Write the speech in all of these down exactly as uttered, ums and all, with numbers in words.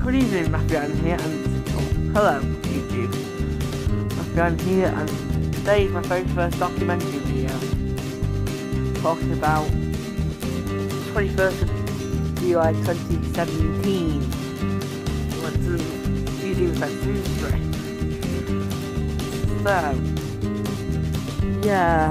Good evening, Matthew Allen here, and oh, hello, YouTube. Matthew Allen here, and today is my very first documentary video talking about twenty-first of July twenty seventeen. We went to the Museum of Natural History. So, yeah.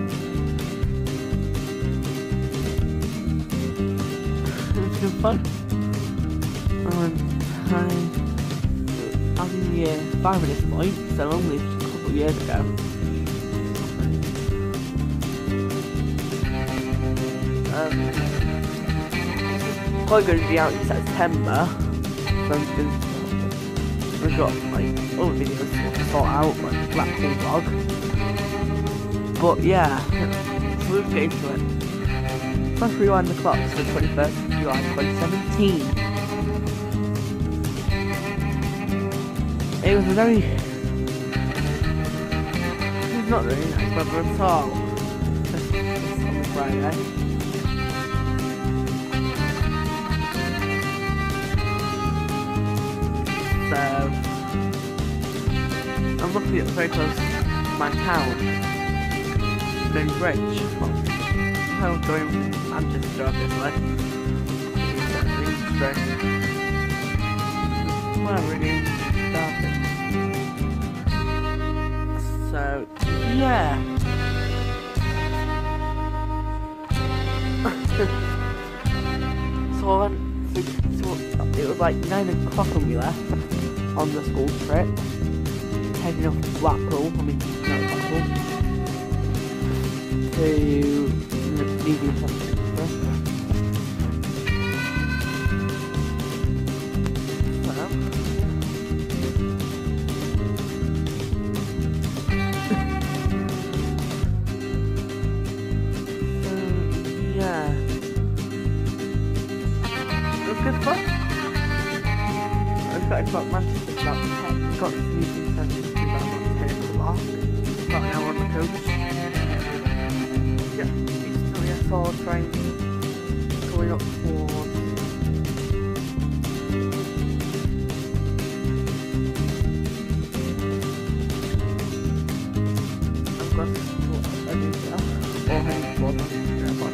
It's been fun. Um, I, I was in year five at this point, so only a couple of years ago. Um, probably going to be out in September, so I'm just, we've got like other videos to sort out, like Blackpool vlog. But yeah, so let's get into it. Let's rewind the clock to the twenty-first of July twenty seventeen. It was a very, it was not really nice weather at all. Just, just on the Friday. So, I'm looking at very close to my town, Bridge. I was going from Manchester, obviously. Well, really started. So, yeah. so, I went, so, so it was like nine o'clock when we left on the school trip, heading off to Blackpool, I mean, not Blackpool, to the Museum of Natural good fun. I got about Manchester about ten. Got to Museum Centre about ten o'clock. About an hour on the coach. Yeah, it's still yeah, solid train going up towards. I've got to I do that. Or heading towards Manchester Airport.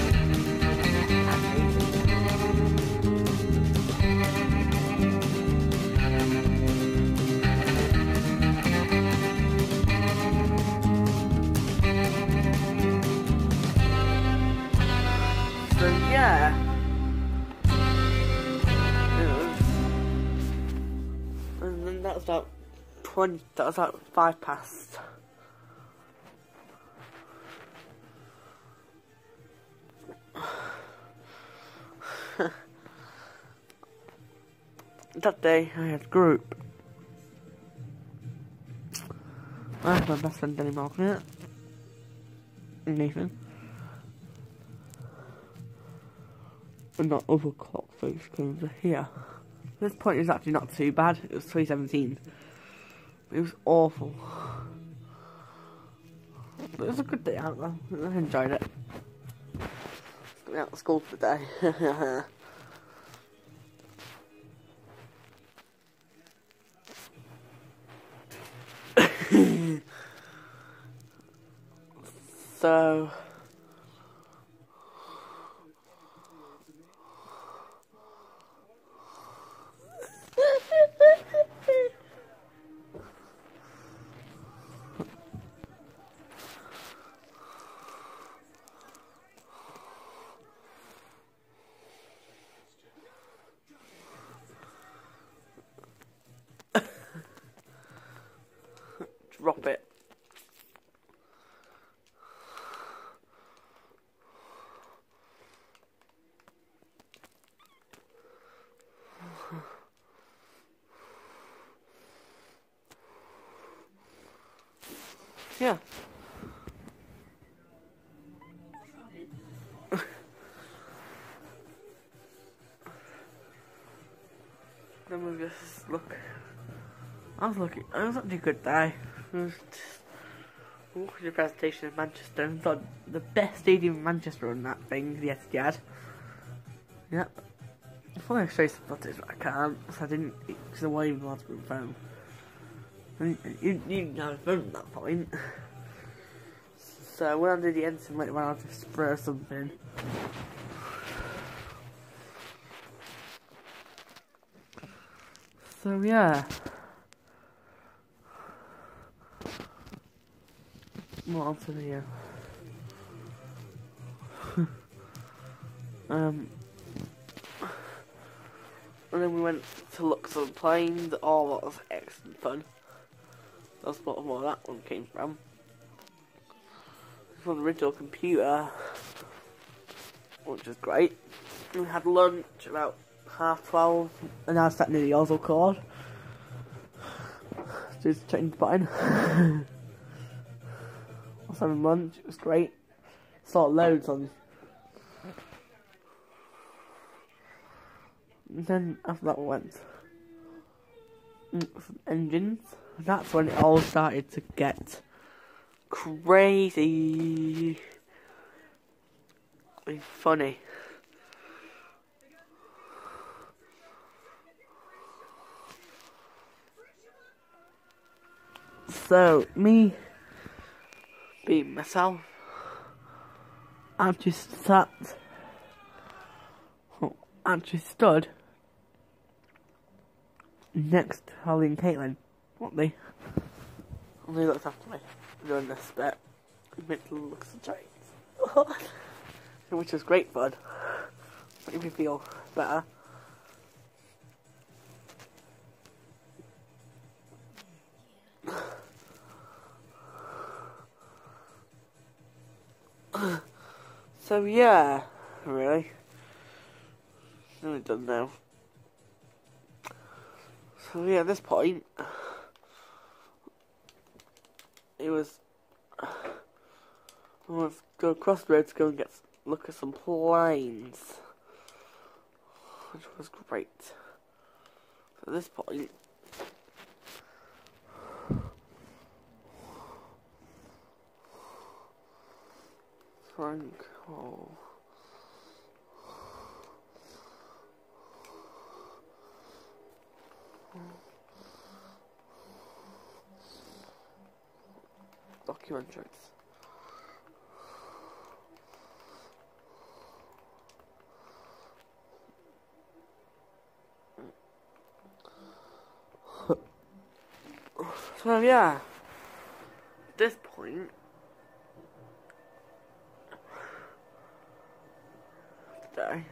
So yeah, it was, and then that was about twenty. That was about five past. That day I had group. I had my best friend Danny Malcolm, Nathan. And not other clockface came to here. This point is actually not too bad. It was twenty seventeen. It was awful. But it was a good day out though. I enjoyed it. Going out to school today. So drop it. Yeah. Then we just look. I was looking. It was actually a good day. It was just walking the presentation in Manchester and thought the best stadium in Manchester on that thing. Yes, Dad. Yep. thought I'd show you some footage, but I can't, because I didn't, because I wasn't even allowed to bring a phone. And you, you didn't have a phone at that point. So when I do the editing later on, I'll just throw something. So yeah. What else in here? um, and then we went to look some planes. Oh, that was excellent fun. That's what more that one came from. From the original computer, which was great. We had lunch about half twelve, and I sat near the Oslo cord. Just checking the button. I was having lunch, it was great. Saw loads on. And then after that we went some engines. That's when it all started to get crazy and funny. So, me being myself, I've just sat, oh, I just stood next to Holly and Caitlin, weren't they? And they looked after me doing this bit. It made them look so giant. Which was great fun. Made me feel better. So yeah, really. Nearly done now. So yeah, at this point, it was. I want to go across the road to go and get look at some planes, which was great. So at this point, Franco. Documentaries. So yeah, at this point, today,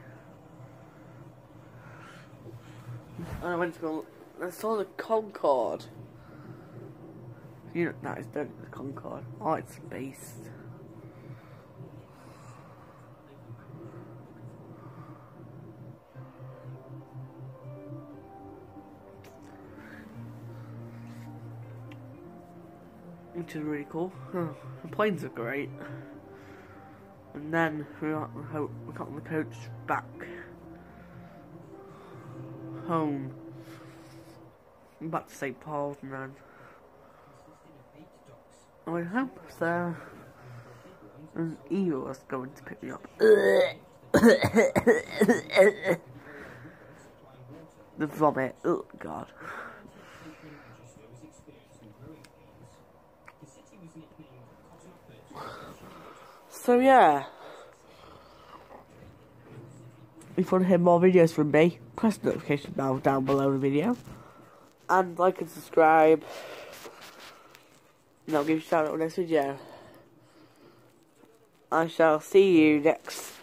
I went to go. I saw the Concorde. You know, that is the Concorde. Oh, it's based. Which is really cool. Oh, the planes are great. And then we got, we got on the coach back home. Back to Saint Paul's, and then I went home. So, and Eva was going to pick me up. The vomit. Oh God. So yeah, if you want to hear more videos from me, press the notification bell down below the video, and like and subscribe, and I'll give you a shout out on this video. I shall see you next